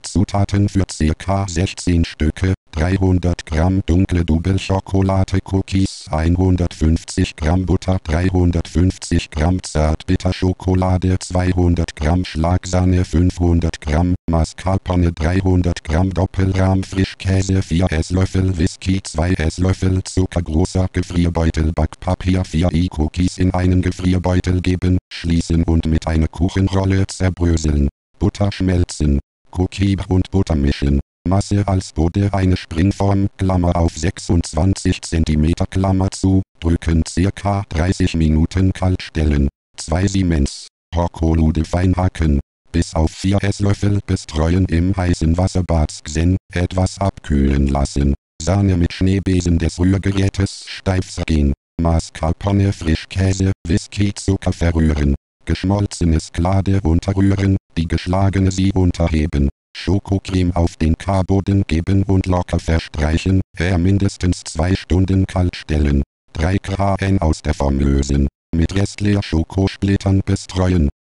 Zutaten für ca. 16 Stücke: 300 Gramm dunkle Double-Schokolade Cookies, 150 Gramm Butter, 350 Gramm Zartbitterschokolade, 200 Gramm Schlagsahne, 500 Gramm Mascarpone, 300 Gramm Doppelrahm Frischkäse, 4 Esslöffel Whisky, 2 Esslöffel Zucker, großer Gefrierbeutel Backpapier, 4 Cookies in einen Gefrierbeutel geben, schließen und mit einer Kuchenrolle zerbröseln. Butter schmelzen. Cookie und Butter mischen. Masse als Boden eine Springform, Klammer auf 26 cm, Klammer zu, drücken ca. 30 Minuten kalt stellen. 2 Siemens. Schokolade fein hacken. Bis auf 4 Esslöffel bestreuen im heißen Wasserbad Xen, etwas abkühlen lassen. Sahne mit Schneebesen des Rührgerätes steif gehen. Mascarpone, Frischkäse, Whisky, Zucker verrühren. Geschmolzenes Klade unterrühren, die geschlagene Sie unterheben. Schokocreme auf den Karboden geben und locker verstreichen, mindestens 2 Stunden kalt stellen. 3 kn aus der Form lösen. Mit Restleer Schokosplittern bestreuen.